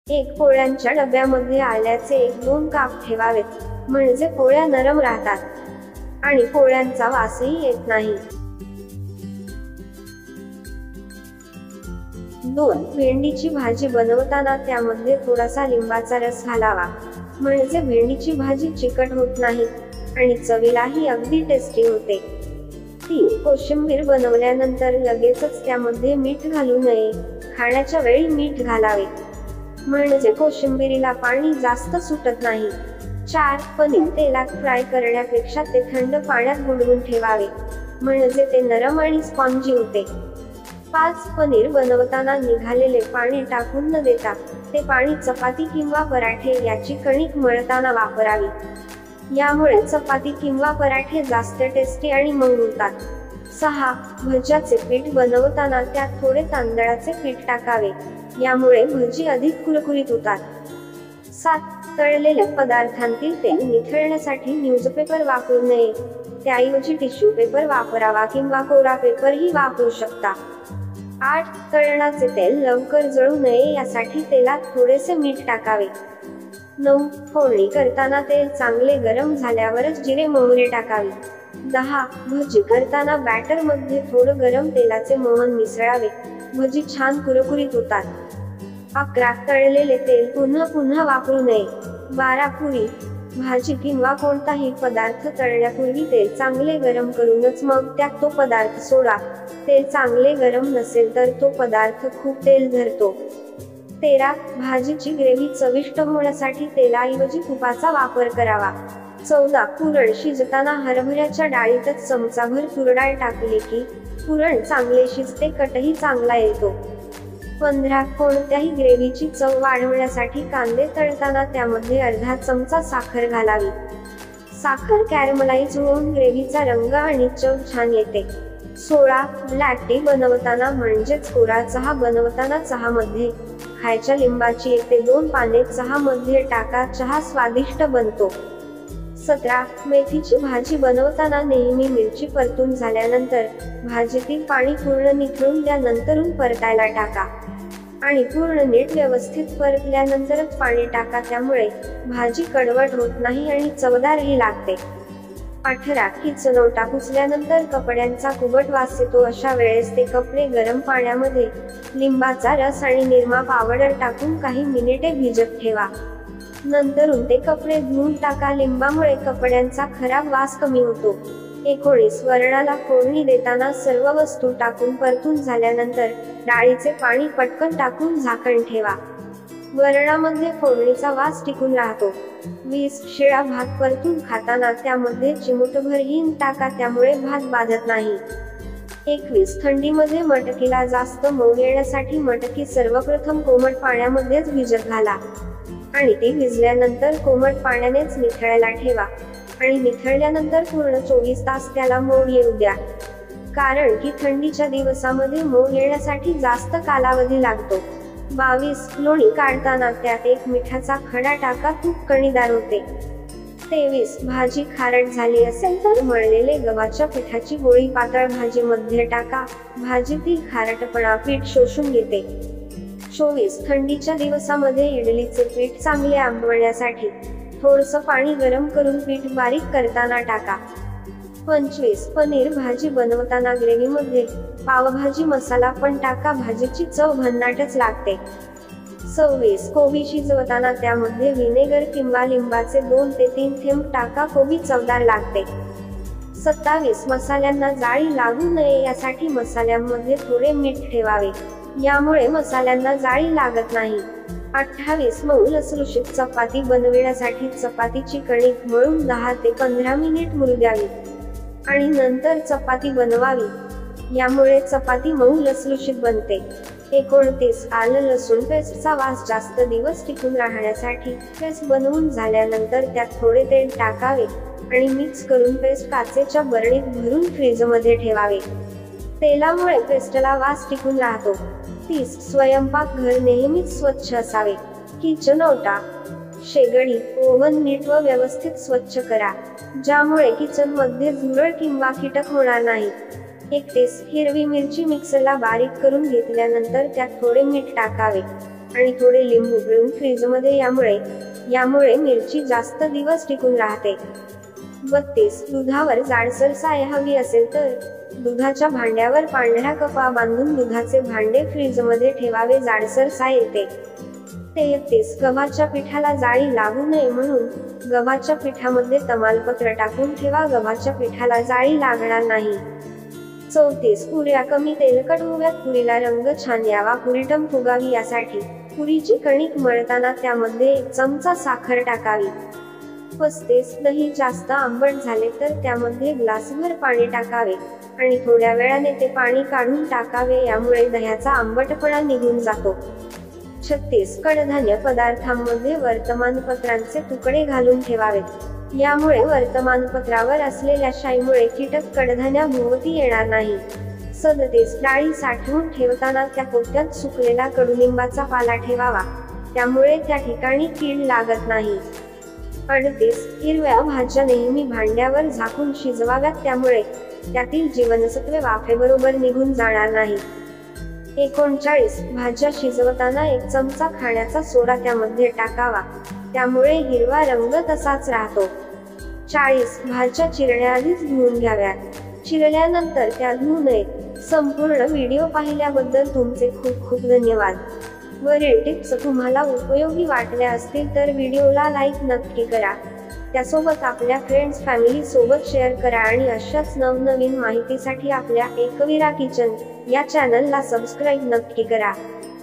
एक पोळ्यांच्या डब्यामध्ये आल्याचे 1-2 काप ठेवावेत, म्हणजे पोळ्या नरम राहतात आणि पोळ्यांचा वासही येत नाही. 2. भेंडीची भाजी बनवताना त्यामध्ये थोडासा लिंबाचा रस घालावा, म्हणजे भेंडीची भाजी चिकट होत नाही आणि चवीलाही अगदी टेस्टी होते. 3. कोशिंबीर बनवल्यानंतर लगेचच त्यामध्ये मीठ घालू नये, खाण्याच्या वेळी मीठ घालावे, म्हणजे कोशिंबिरीला पाणी जास्त सुटत नाही. 4. पनीर तेलात फ्राय करण्यापेक्षा ते थंड पाण्यात बुडवून ठेवावे, म्हणजे ते नरम आणि स्पॉन्जी होते. 5. पनीर बनवताना निघालेले पाणी टाकून न देता ते पाणी चपाती किंवा पराठे याची कणिक मळताना वापरावी, यामुळे चपाती किंवा पराठे जास्त टेस्टी आणि मऊ होतात. 6. भज्याचे पीठ बनवताना त्यात थोडे तांदळाचे पीठ टाकावे, यामुळे भजी अधिक कुरकुरीत होतात. 7. तळलेल्या पदार्थांतील तेल निथळण्यासाठी न्यूजपेपर वापरू नये, त्याऐवजी टिश्यू पेपर वापरावा किंवा कोरा पेपरही वापरू शकता. 8. तळणाचे तेल लवकर जळू नये यासाठी तेलात थोडेसे मीठ टाकावे. 9. फोडणी करताना तेल चांगले गरम झाल्यावरच जिरे मोहरी टाकावी. 10. भजी करताना बॅटर मध्ये थोडं गरम तेलाचे मोहन मिसळावे, भजी छान कुरकुरीत होतात. 11. तळलेले तेल पुन्हा पुन्हा वापरू नये. 12. पुरी, भाजी किंवा कोणताही पदार्थ तळण्यापूर्वी तेल चांगले गरम करूनच मग त्यात तो पदार्थ सोडा, तेल चांगले गरम नसेल तर तो पदार्थ खूप तेल धरतो. 13. भाजीची ग्रेव्ही चविष्ट होण्यासाठी तेलाऐवजी तुपाचा वापर करावा. 14. पुरण शिजताना हरभऱ्याच्या डाळीतच चमचाभर तूर डाळ टाकली की पुरण चांगले शिजते, कटही चांगला येतो. 15. कोणत्याही ग्रेव्हीची चव वाढवण्यासाठी कांदे तळताना त्यामध्ये अर्धा चमचा साखर घालावी. साखर कॅरमलाइज होऊन ग्रेव्हीचा रंग आणि चव छान येते. 16. ब्लॅक टी बनवताना म्हणजेच कोरा चहा बनवताना चहामध्ये खायच्या लिंबाची 1 ते 2 पाने चहामध्ये टाका, चहा स्वादिष्ट बनतो. 17. मेथीची भाजी बनवताना नेहमी मिरची परतून झाल्यानंतर भाजीतील पाणी पूर्ण निथळून द्या, नंतरून परतायला टाका आणि पूर्ण नीट व्यवस्थित परतल्यानंतरच पाणी टाका, त्यामुळे भाजी कडवट होत नाही आणि चवदारही लागते. 18. किचन ओटा पुसल्यानंतर कपड्यांचा कुबट वास येतो, अशा वेळेस ते कपडे गरम पाण्यामध्ये लिंबाचा रस आणि निरमा पावडर टाकून काही मिनिटे भिजत ठेवा, नंतरून ते कपडे धुवून टाका, लिंबामुळे कपड्यांचा खराब वास कमी होतो. 19. वरणाला फोडणी देताना सर्व वस्तू टाकून परतून झाल्यानंतर डाळीचे पाणी पटकन टाकून झाकण ठेवा, वरणामध्ये फोडणीचा वास टिकून राहतो. 20. शिळा भात परतून खाताना त्यामध्ये चिमूटभर हिंग टाका, त्यामुळे भात बाधत नाही. 21. थंडीमध्ये मटकीला जास्त मऊ येण्यासाठी मटकी सर्वप्रथम कोमट पाण्यामध्येच भिजत घाला आणि ती भिजल्यानंतर कोमट पाण्यानेच निथळायला ठेवा आणि निथळल्यानंतर पूर्ण 24 तास त्याला मोड येऊ द्या, कारण की थंडीच्या दिवसामध्ये मोड येण्यासाठी जास्त कालावधी लागतो. 22. लोणी काढताना त्यात 1 मिठाचा खडा टाका, तूप कणीदार होते. 23. भाजी खारट झाली असेल तर मळलेले गव्हाच्या पिठाची गोळी पातळ भाजीमध्ये टाका, भाजीतील खारटपणा पीठ शोषून घेते. 24. थंडीच्या दिवसामध्ये इडलीचे पीठ चांगले आंबवण्यासाठी थोडंसं पाणी गरम करून पीठ बारीक करताना टाका. 25. पनीर भाजी बनवताना ग्रेव्हीमध्ये पावभाजी मसाला पण टाका, भाजीची चव भन्नाटच लागते. 26. कोबी शिजवताना त्यामध्ये व्हिनेगर किंवा लिंबाचे 2 ते 3 थेंब टाका, कोबी चवदार लागते. 27. मसाल्यांना जाळी लागू नये यासाठी मसाल्यांमध्ये थोडे मीठ ठेवावे, यामुळे मसाल्यांना जाळी लागत नाही. 28. मऊ लसलुशीत चपाती बनविण्यासाठी चपातीची कणिक मळून 10 ते 15 मिनिट मुरू द्यावी आणि नंतर चपाती बनवावी, यामुळे चपाती मऊ लसलुशीत बनते. 29. आलं लसूण पेस्टचा वास जास्त दिवस टिकून राहण्यासाठी पेस्ट बनवून झाल्यानंतर त्यात थोडे तेल टाकावे आणि मिक्स करून पेस्ट काचेच्या बरणीत भरून फ्रीजमध्ये ठेवावे, तेलामुळे पेस्टला वास टिकून राहतो. 30. स्वयंपाकघर नेहमीच स्वच्छ असावे. किचन ओटा, शेगडी, ओव्हन नीट व व्यवस्थित स्वच्छ करा, ज्यामुळे किचन मध्ये झुरळ किंवा कीटक होणार नाही. 31. हिरवी मिरची मिक्सरला बारीक करून घेतल्यानंतर त्यात थोडे मीठ टाकावे आणि थोडे लिंबू पिळून फ्रीजमध्ये यामुळे मिरची जास्त दिवस टिकून राहते. 32. दुधावर जाडसर साय हवी असेल तर दुधाच्या भांड्यावर पांढरा कपडा बांधून दुधाचे भांडे फ्रीजमध्ये ठेवावे, जाडसर साय येते. 33. गव्हाच्या पिठाला जाळी लागू नये म्हणून गव्हाच्या पिठामध्ये तमालपत्र टाकून ठेवा, गव्हाच्या पिठाला जाळी लागणार नाही. 34. पुऱ्या कमी तेलकट व्हाव्यात, पुरीला रंग छान यावा, पुरी टम फुगावी यासाठी पुरीची कणिक मळताना त्यामध्ये 1 चमचा साखर टाकावी. 35. दही जास्त आंबट झाले तर त्यामध्ये ग्लासभर पाणी टाकावे आणि थोड्या वेळाने ते पाणी काढून टाकावे, यामुळे दह्याचा आंबटपणा निघून जातो. 36. कडधान्य पदार्थांमध्ये वर्तमानपत्रांचे तुकडे घालून ठेवावेत, यामुळे वर्तमानपत्रावर असलेल्या शाईमुळे कीटक कडधान्याभोवती येणार नाही. 37. डाळी साठवून ठेवताना त्या पोत्यात सुकलेला कडुलिंबाचा पाला ठेवावा, त्यामुळे त्या ठिकाणी कीड लागत नाही. 38. हिरव्या भाज्या नेहमी भांड्यावर झाकून शिजवाव्यात, त्यामुळे त्यातील जीवनसत्वे वाफेबरोबर निघून जाणार नाही. 39. भाज्या शिजवताना 1 चमचा खाण्याचा सोडा त्यामध्ये टाकावा, त्यामुळे हिरवा रंग तसाच राहतो. 40. भाज्या चिरण्याआधीच धुवून घ्याव्यात, चिरल्यानंतर त्या धुवू नयेत. संपूर्ण व्हिडिओ पाहिल्याबद्दल तुमचे खूप खूप धन्यवाद. वरील टिप्स तुम्हाला उपयोगी वाटल्या असतील तर व्हिडिओला लाईक नक्की करा, त्यासोबत आपल्या फ्रेंड्स फॅमिली सोबत शेअर करा आणि अशाच नवनवीन माहितीसाठी आपल्या एकवीरा किचन या चॅनलला सबस्क्राईब नक्की करा.